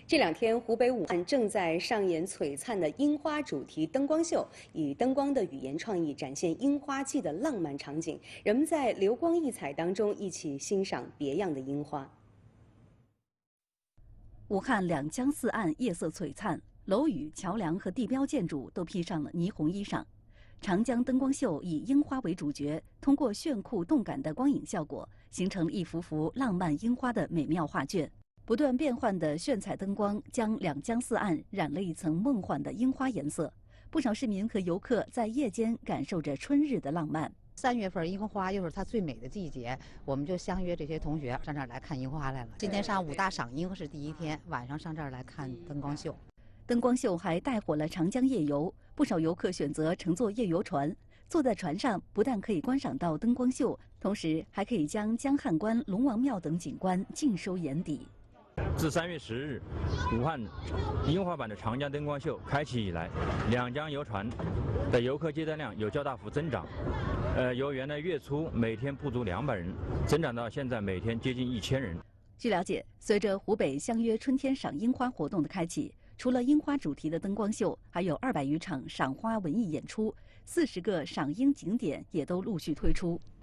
这两天，湖北武汉正在上演璀璨的樱花主题灯光秀，以灯光的语言创意展现樱花季的浪漫场景。人们在流光溢彩当中一起欣赏别样的樱花。 武汉两江四岸夜色璀璨，楼宇、桥梁和地标建筑都披上了霓虹衣裳。长江灯光秀以樱花为主角，通过炫酷动感的光影效果，形成了一幅幅浪漫樱花的美妙画卷。不断变换的炫彩灯光将两江四岸染了一层梦幻的樱花颜色。不少市民和游客在夜间感受着春日的浪漫。 3月份樱花又是它最美的季节，我们就相约这些同学上这儿来看樱花来了。今天上午大赏樱是第一天，晚上上这儿来看灯光秀。 灯光秀还带火了长江夜游，不少游客选择乘坐夜游船。坐在船上，不但可以观赏到灯光秀，同时还可以将江汉关、龙王庙等景观尽收眼底。 自3月10日，武汉樱花版的长江灯光秀开启以来，两江游船的游客接待量有较大幅增长。由原来月初每天不足200人，增长到现在每天接近1000人。 据了解，随着湖北相约春天赏樱花活动的开启，除了樱花主题的灯光秀，还有200余场赏花文艺演出，40个赏樱景点也都陆续推出。